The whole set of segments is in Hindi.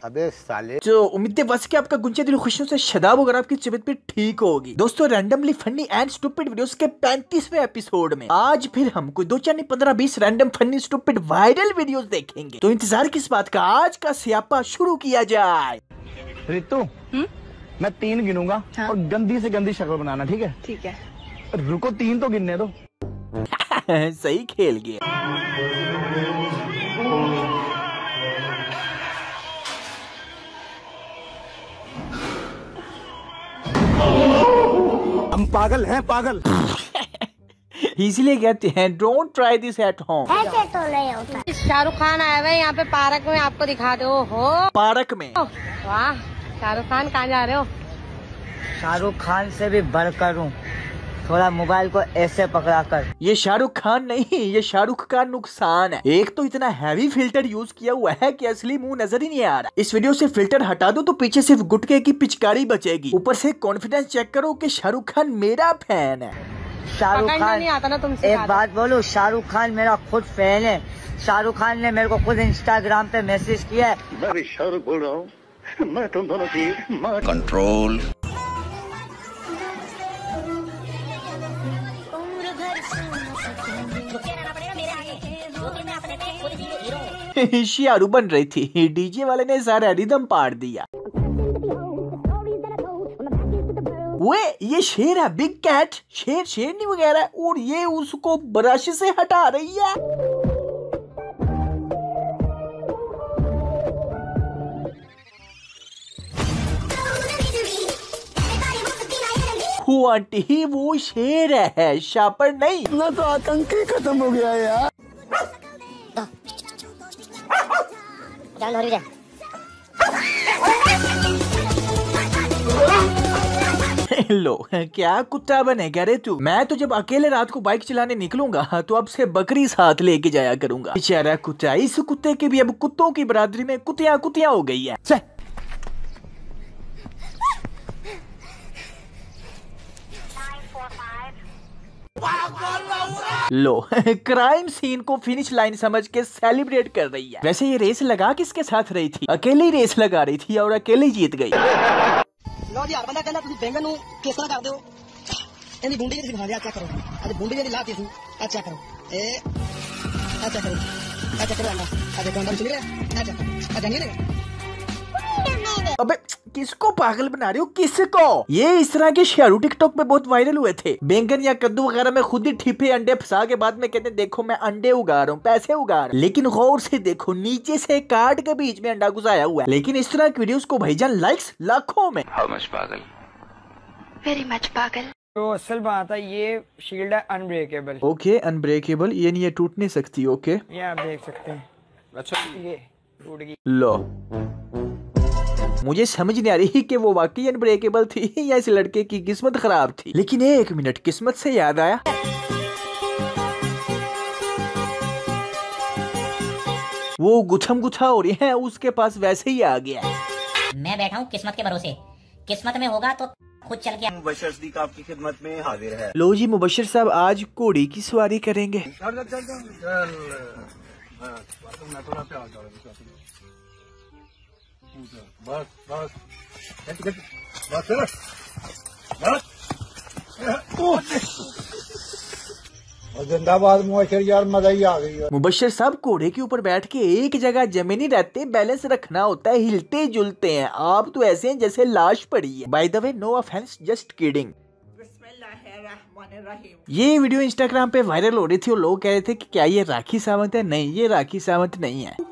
अबे साले। जो उम्मीद है बस कि आपका गुंजे दिल खुशियों से शदाब होकर आपकी तबीयत भी ठीक होगी। दोस्तों randomly funny and stupid videos के 35वें एपिसोड में आज फिर हम कोई 2 4 नहीं 15-20 random funny stupid viral videos देखेंगे। तो इंतजार किस बात का, आज का स्यापा शुरू किया जाए। रितु मैं 3 गिनूंगा और गंदी से गंदी शक्ल बनाना, ठीक है? ठीक है। रुको 3 तो गिनने दो। सही खेल गया। हम पागल हैं, पागल। इसीलिए कहते हैं don't try this at home. ऐसे तो नहीं होता। शाहरुख खान आया हुआ है यहाँ पे पार्क में, आपको दिखा दो। हो पार्क में? वाह, शाहरुख खान कहाँ जा रहे हो? शाहरुख खान से भी बढ़कर हूँ, थोड़ा मोबाइल को ऐसे पकड़ा कर। ये शाहरुख खान नहीं, ये शाहरुख का नुकसान है। एक तो इतना हैवी फिल्टर यूज किया हुआ है कि असली मुंह नजर ही नहीं आ रहा। इस वीडियो से फिल्टर हटा दो तो पीछे सिर्फ गुटके की पिचकारी बचेगी। ऊपर से कॉन्फिडेंस चेक करो कि शाहरुख खान मेरा फैन है। शाहरुख खान नहीं आता ना तुमसे। एक बात बोलूं, शाहरुख खान मेरा खुद फैन है। शाहरुख खान ने मेरे को खुद इंस्टाग्राम पे मैसेज किया है। मैं भी शाहरुख बोल रहा हूँ, मैं तुम दोनों की कंट्रोल। शियारू बन रही थी, डीजे वाले ने सारा रिदम पाड़ दिया। वे ये शेर है, बिग कैट। शेर शेरनी वगैरह, और ये उसको ब्रश से हटा रही है। वो आंटी वो शेर है, शापर नहीं। ना तो आतंक ही खत्म हो गया यार। लो क्या कुत्ता बनेगा रे तू। मैं तो जब अकेले रात को बाइक चलाने निकलूंगा तो अब से बकरी साथ लेके जाया करूंगा। बेचारा कुत्ता, इस कुत्ते की भी अब कुत्तों की बरादरी में कुतिया कुतिया हो गई है। लो क्राइम सीन को फिनिश लाइन समझ के सेलिब्रेट कर रही है। वैसे ये रेस लगा किसके साथ रही थी? अकेले ही रेस लगा रही थी और अकेले जीत गई। लो जी, हर बंदा कहना तुम बैंगन ਨੂੰ ਕਿਸ ਤਰ੍ਹਾਂ ਕਰਦੇ ਹੋ? ਇਹਦੀ ਬੁੰਡੀ ਜਿਹੜੀ ਦਿਖਾ ਦਿਆ, ਚੈੱਕ ਕਰੋ। ਅੱਜ ਬੁੰਡੀ ਜਿਹੜੀ ਲਾਤੀ ਸੀ, ਆ ਚੈੱਕ ਕਰੋ। ਇਹ ਆ ਚੈੱਕ ਕਰੋ, ਆ ਚੈੱਕ ਕਰੋ अंडा। आ देखो अंडा चल रहा है, आ चेक आ जानिए ना। अबे किसको पागल बना रहे हो, किसको? ये इस तरह के शेरू टिकटॉक पे बहुत वायरल हुए थे। बैंगन या कद्दू वगैरह में खुद ही ठिपे अंडे फंसा के बाद में कहते हैं देखो मैं अंडे उगा रहा हूँ, पैसे उगा रहा हूँ। लेकिन गौर से देखो, नीचे से काट के बीच में अंडा घुसाया हुआ है। लेकिन इस तरह की वीडियोस को भाईजान लाइक्स लाखों में। हाउ मच पागल? वेरी मच पागल। तो असल बात है, ये शील्ड है अनब्रेकेबल। ओके अनब्रेकेबल, ये नहीं, ये टूट नहीं सकती। ओके ये आप देख सकते हैं। अच्छा ये टूट गई। लो मुझे समझ नहीं आ रही कि वो वाकई अनब्रेकेबल थी या इस लड़के की किस्मत खराब थी। लेकिन एक मिनट, किस्मत से याद आया, वो गुथम गुथा हो रही है, उसके पास वैसे ही आ गया। मैं बैठा हूँ किस्मत के भरोसे, किस्मत में होगा तो खुद चल के। मुबशर सदीक आपकी खिदमत में हाजिर है। लो जी मुबशर साहब आज घोड़ी की सवारी करेंगे। बस बस जिंदाबाद मुबशर यार, मजा ही आ गई। मुबशर साहब घोड़े के ऊपर बैठ के एक जगह जमे नहीं रहते, बैलेंस रखना होता है, हिलते जुलते हैं। आप तो ऐसे हैं जैसे लाश पड़ी है। By the way no offence, just kidding. ये वीडियो इंस्टाग्राम पे वायरल हो रही थी और लोग कह रहे थे कि क्या ये राखी सावंत है? नहीं, ये राखी सावंत नहीं है।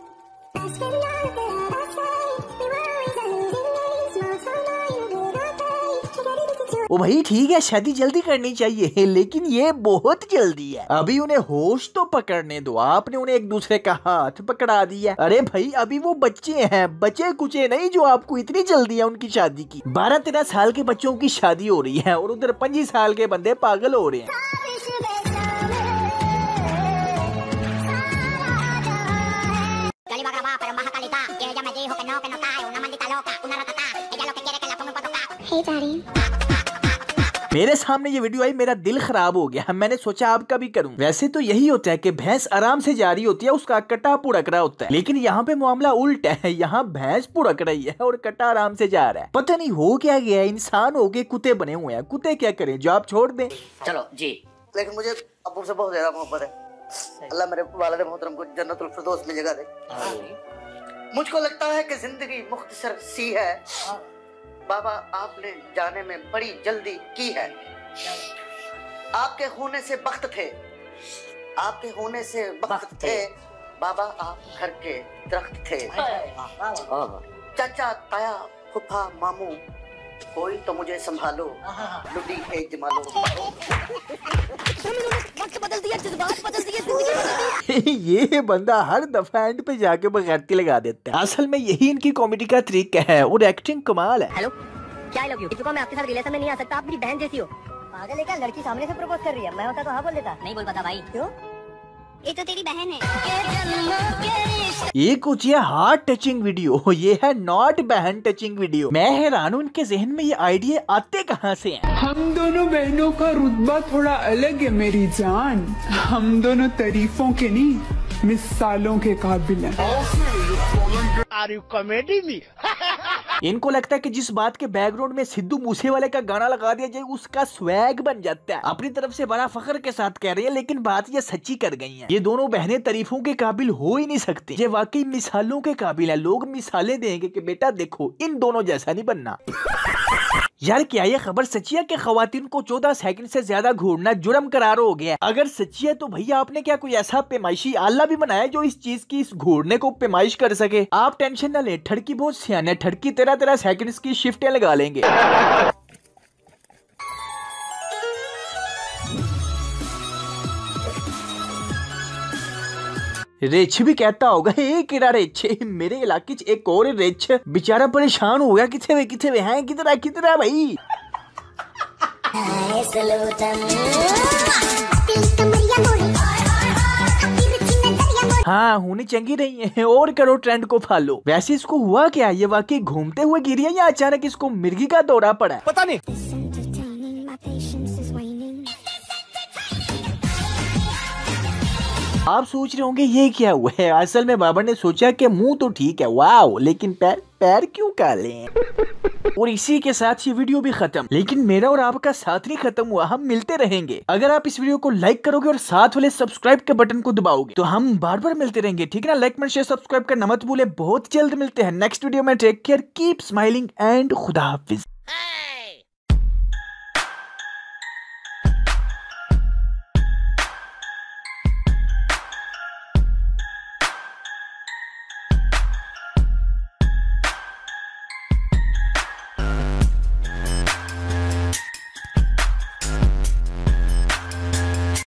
ओ भाई ठीक है, शादी जल्दी करनी चाहिए, लेकिन ये बहुत जल्दी है। अभी उन्हें होश तो पकड़ने दो। आपने उन्हें एक दूसरे का हाथ पकड़ा दिया। अरे भाई अभी वो बच्चे हैं, बच्चे कुचे नहीं जो आपको इतनी जल्दी है उनकी शादी की। 12-13 साल के बच्चों की शादी हो रही है और उधर 25 साल के बंदे पागल हो रहे हैं। मेरे सामने ये वीडियो आई, मेरा दिल खराब हो गया। मैंने सोचा आपका भी करूं। वैसे तो यही होता है कि भैंस आराम से जा रही होती है, उसका कटा पुड़क रहा होता है, लेकिन यहाँ पे मामला उल्टा है। यहाँ भैंस पुड़क रही है और कटा आराम से जा रहा है। पता नहीं हो क्या गया है, इंसान हो गए कुत्ते बने हुए हैं। कुत्ते क्या करें, जो आप छोड़ दें। चलो जी। लेकिन मुझे अब्बू से बहुत ज्यादा मोहब्बत है। अल्लाह मेरे वालिद मोहतरम को जन्नतुल फिरदौस में जगह दे। मुझको लगता है कि जिंदगी मुख्तसर सी है। बाबा आपने जाने में बड़ी जल्दी की है। आपके होने से वक्त थे, आपके होने से वक्त थे। बाबा आप घर के दरख्त थे। चाचा ताया फूफा मामू कोई तो मुझे संभालो, लुडी है जमालो। वक्त बदल दिया, जज्बात बदल दिए। ये बंदा हर दफा एंड पे जाके बगैरती लगा देता है। असल में यही इनकी कॉमेडी का तरीका है और एक्टिंग कमाल है। हेलो, क्या लव यू? मैं आपके साथ रिलेशन में नहीं आ सकता, आप मेरी बहन जैसी हो। पागल है क्या? लड़की सामने से प्रपोज कर रही है, मैं होता तो हाँ बोल देता। नहीं बोल पाता भाई। क्यों? ये तो तेरी बहन है। एक होती है हार्ट टचिंग वीडियो, ये है नॉट बहन टचिंग वीडियो। मैं हैरान हूँ इनके जहन में ये आइडिया आते कहाँ से हैं। हम दोनों बहनों का रुतबा थोड़ा अलग है मेरी जान। हम दोनों तारीफों के नहीं, मिसालों के काबिल हैं। इनको लगता है कि जिस बात के बैकग्राउंड में सिद्धू मूसेवाले का गाना लगा दिया जाए उसका स्वैग बन जाता है। अपनी तरफ से बड़ा फख्र के साथ कह रही है, लेकिन बात ये सच्ची कर गई हैं। ये दोनों बहनें तारीफों के काबिल हो ही नहीं सकती, ये वाकई मिसालों के काबिल है। लोग मिसालें देंगे कि बेटा देखो इन दोनों जैसा नहीं बनना। यार क्या ये खबर सच्ची है कि खवातीन को 14 सेकंड से ज्यादा घूरना जुर्म करार हो गया? अगर सच्ची है तो भैया आपने क्या कोई ऐसा पैमाइशी आला भी बनाया जो इस चीज की, इस घूरने को पैमाइश कर सके? आप टेंशन न ले, ठड़की बहुत सियान है, ठड़की 13 सेकंड्स की शिफ्टें लगा लेंगे। रिच भी कहता होगा एक किरा रिच, मेरे इलाके च एक और रिच बेचारा परेशान हो गया। किथे वे हैं, किधर भाई। हाँ होनी चंगी रही है और करो ट्रेंड को फॉलो। वैसे इसको हुआ क्या? ये वाकई घूमते हुए गिरी है या अचानक इसको मिर्गी का दौरा पड़ा है? पता नहीं। आप सोच रहे होंगे ये क्या हुआ है। असल में बाबर ने सोचा कि मुंह तो ठीक है, वाओ, लेकिन पैर क्यों काले हैं? और इसी के साथ ये वीडियो भी खत्म। लेकिन मेरा और आपका साथ नहीं खत्म हुआ, हम मिलते रहेंगे। अगर आप इस वीडियो को लाइक करोगे और साथ वाले सब्सक्राइब के बटन को दबाओगे तो हम बार बार मिलते रहेंगे, ठीक है ना? लाइक, शेयर, सब्सक्राइब करना मत भूले। बहुत जल्द मिलते हैं नेक्स्ट वीडियो में। Take care, keep smiling and खुदा हाफिज।